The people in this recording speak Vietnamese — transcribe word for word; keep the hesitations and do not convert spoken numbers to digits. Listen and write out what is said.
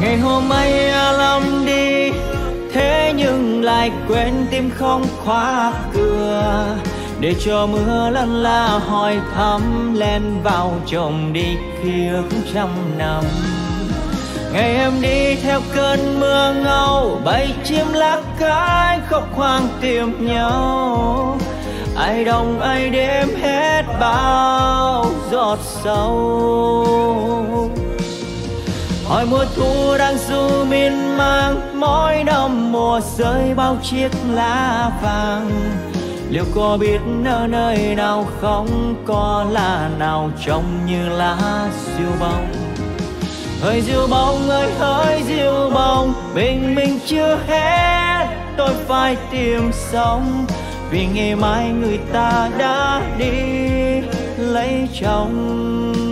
Ngày hôm ấy lắm đi, thế nhưng lại quên tim không khóa cửa, để cho mưa lân la hỏi thăm len vào chồng đi khiếp trăm năm. Ngày em đi theo cơn mưa ngâu, bầy chim lá cái khóc hoang tìm nhau. Ai đông ai đêm hết bao giọt sâu. Hỏi mùa thu đang du miên man, mỗi năm mùa rơi bao chiếc lá vàng. Liệu có biết ở nơi nào không có lá nào trông như lá diêu bông. Hỡi diêu bông ơi hỡi diêu bông, bình minh chưa hết tôi phải tìm sống. Vì ngày mai người ta đã đi lấy chồng.